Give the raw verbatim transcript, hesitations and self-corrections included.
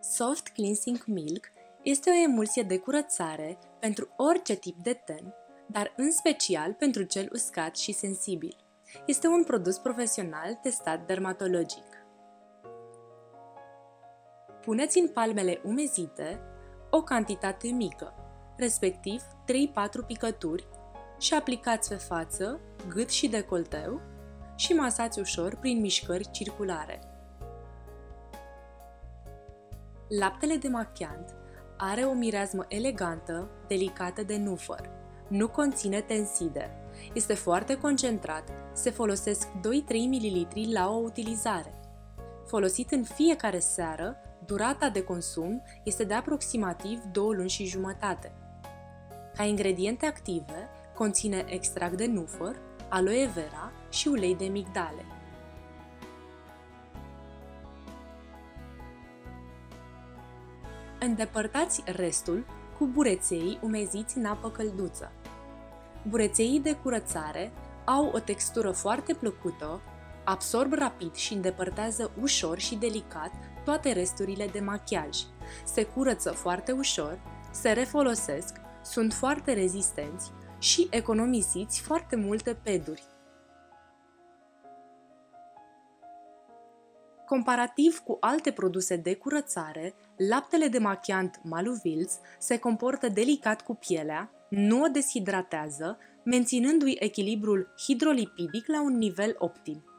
Soft Cleansing Milk este o emulsie de curățare pentru orice tip de ten, dar în special pentru cel uscat și sensibil. Este un produs profesional testat dermatologic. Puneți în palmele umezite o cantitate mică, respectiv trei patru picături, și aplicați pe față, gât și decolteu și masați ușor prin mișcări circulare. Laptele demachiant are o mireasmă elegantă, delicată de nufăr. Nu conține tenside. Este foarte concentrat, se folosesc doi trei mililitri la o utilizare. Folosit în fiecare seară, durata de consum este de aproximativ două luni și jumătate. Ca ingrediente active, conține extract de nufăr, aloe vera și ulei de migdale. Îndepărtați restul cu bureței umeziți în apă călduță. Bureței de curățare au o textură foarte plăcută, absorb rapid și îndepărtează ușor și delicat toate resturile de machiaj. Se curăță foarte ușor, se refolosesc, sunt foarte rezistenți și economisiți foarte multe peduri. Comparativ cu alte produse de curățare, laptele demachiant Maluvils se comportă delicat cu pielea, nu o deshidratează, menținându-i echilibrul hidrolipidic la un nivel optim.